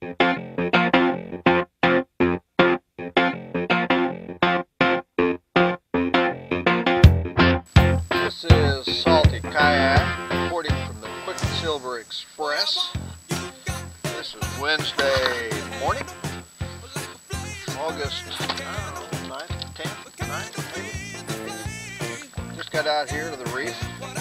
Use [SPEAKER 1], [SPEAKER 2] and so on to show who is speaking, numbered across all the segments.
[SPEAKER 1] This is Saltykayak, reporting from the Quicksilver Express. This is Wednesday morning, August, I don't know, 9th, 10th, 9th, maybe. Just got out here to the reef.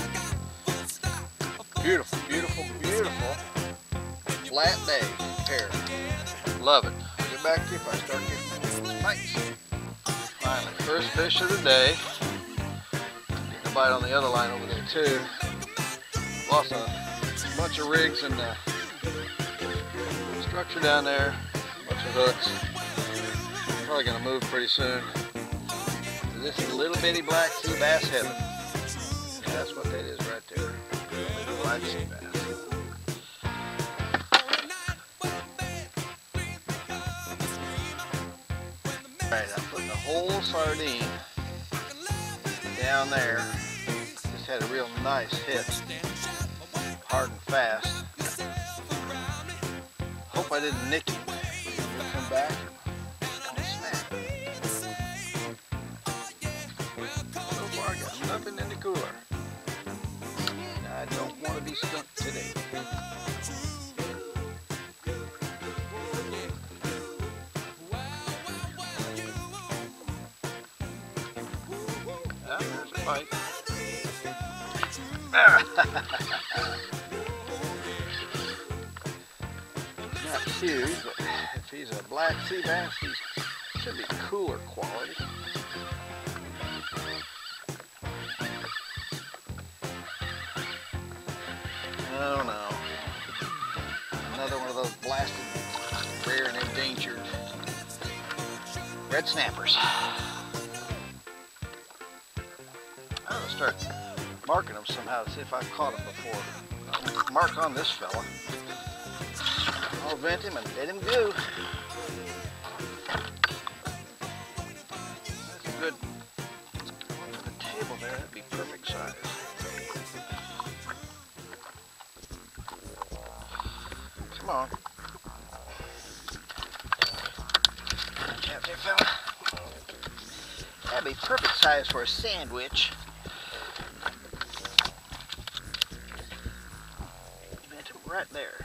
[SPEAKER 1] Beautiful, beautiful, beautiful flat day here. Love it. I'll get back to you if I start getting bites. Finally, first fish of the day. Getting a bite on the other line over there too. Lost a bunch of rigs in the structure down there. A bunch of hooks. Probably gonna move pretty soon. This is little bitty black sea bass heaven. That's what that is right there. Little black sea bass. Alright, I'm putting the whole sardine down there. Just had a real nice hit. Hard and fast. Hope I didn't nick him. He'll come back and snap. So far I got nothing in the cooler. I don't want to be stumped today. There's a bite. Not huge, but if he's a black sea bass, he should be cooler quality. Oh no. Another one of those blasted, rare and endangered red snappers. I'm going to start marking them somehow to see if I've caught them before. I'll mark on this fella. I'll vent him and let him go. That's a good one for the table there. That'd be perfect size. Come on. Out there, fella. That'd be perfect size for a sandwich. Right there.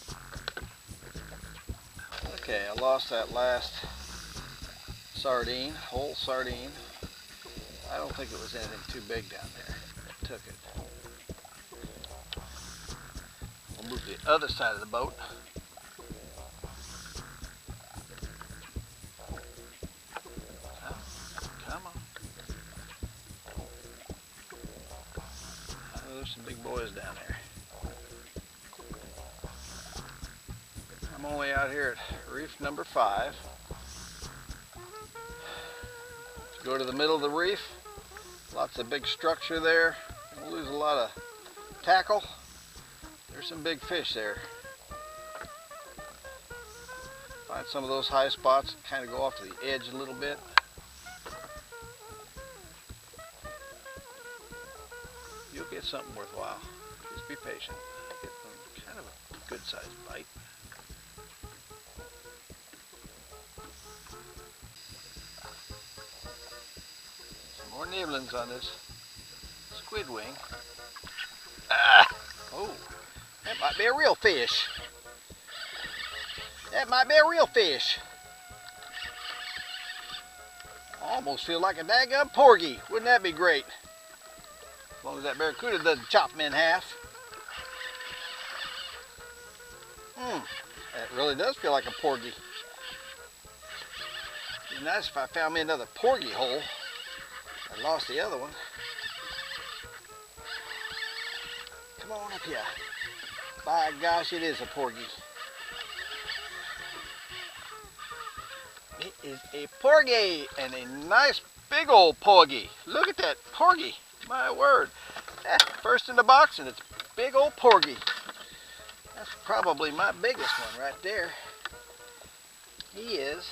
[SPEAKER 1] Okay, I lost that last sardine, whole sardine. I don't think it was anything too big down there. I took it. We'll move to the other side of the boat. Come on. Oh, there's some big boys down there. I'm only out here at reef number 5. Go to the middle of the reef. Lots of big structure there. We'll lose a lot of tackle. There's some big fish there. Find some of those high spots, kind of go off to the edge a little bit. You'll get something worthwhile. Just be patient. Get kind of a good sized bite. More nibblings on this squid wing. Ah! Oh, that might be a real fish. That might be a real fish. I almost feel like a daggum porgy. Wouldn't that be great? As long as that barracuda doesn't chop them in half. That really does feel like a porgy. It'd be nice if I found me another porgy hole. I lost the other one. Come on up here. By gosh, it is a porgy. It is a porgy, and a nice big old porgy. Look at that porgy. My word. That's first in the box, and it's big old porgy. That's probably my biggest one right there. He is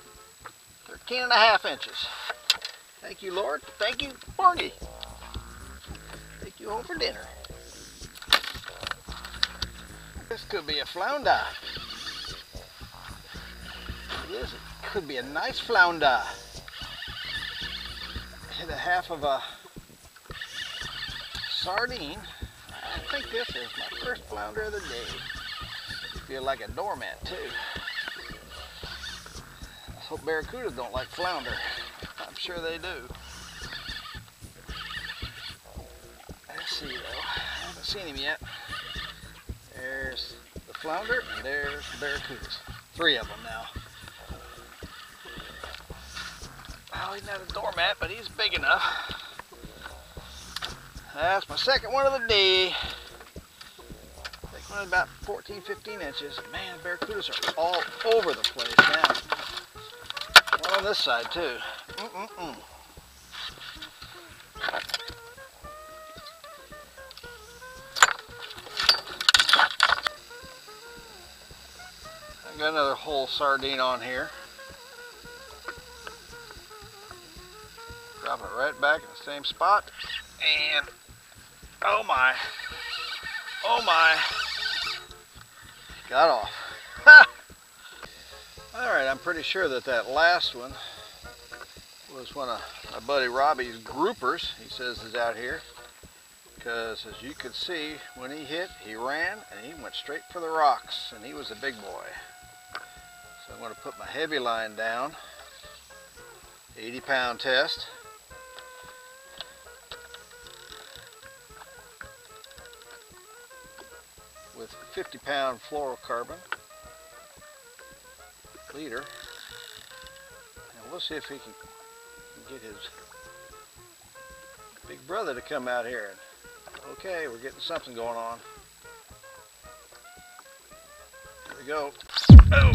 [SPEAKER 1] 13.5 inches. Thank you, Lord. Thank you, porgy. Take you home for dinner. This could be a flounder. is. It could be a nice flounder. Hit a half of a sardine. I think this is my first flounder of the day. Feel like a doormat too. I hope barracudas don't like flounder. I'm sure they do. Let's see though. I haven't seen him yet. There's the flounder and there's the barracudas. 3 of them now. Well, he's not a doormat, but he's big enough. That's my second one of the day. Second one about 14, 15 inches. Man, barracudas are all over the place now. One on this side too. I got another whole sardine on here. Drop it right back in the same spot. And oh my, got off. Ha! All right, I'm pretty sure that last one was one of my buddy Robbie's groupers. He says is out here because, as you could see, when he hit, he ran and he went straight for the rocks, and he was a big boy. So I'm going to put my heavy line down, 80-pound test. With 50-pound fluorocarbon leader, and we'll see if he can get his big brother to come out here. And okay, we're getting something going on. Here we go. Oh.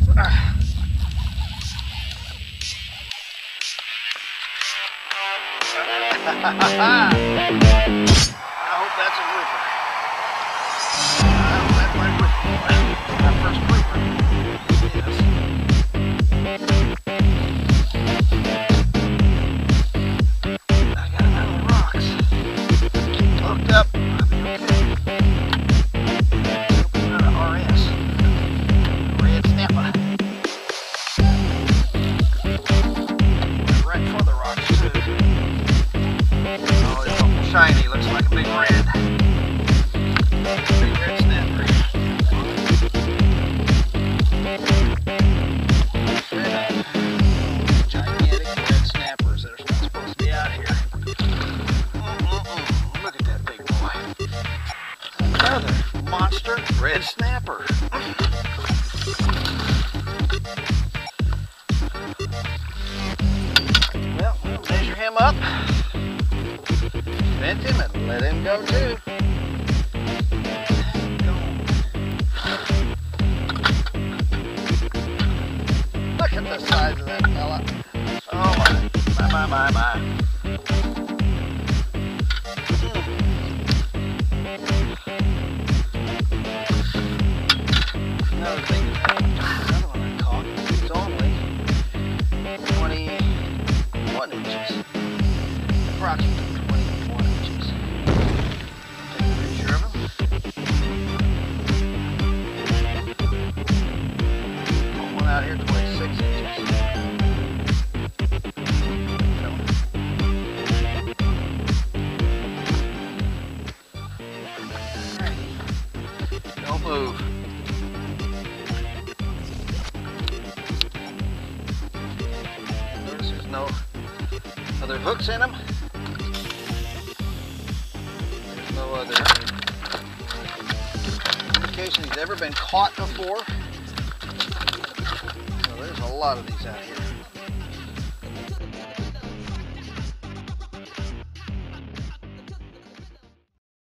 [SPEAKER 1] I hope that's a grouper. Shiny, looks like a big red. Big red snapper. Gigantic red snappers that are not supposed to be out here. Look at that big boy. Another monster red snapper. Well, we'll measure him up. Vent him and let him go too. Look at the size of that fella. Oh my. Another thing, another one I caught, it's only 21 inches. Approximately. Out here 26 inches. Don't move. Notice there's no other hooks in them. There's no other indication he's ever been caught before. There's a lot of these out here.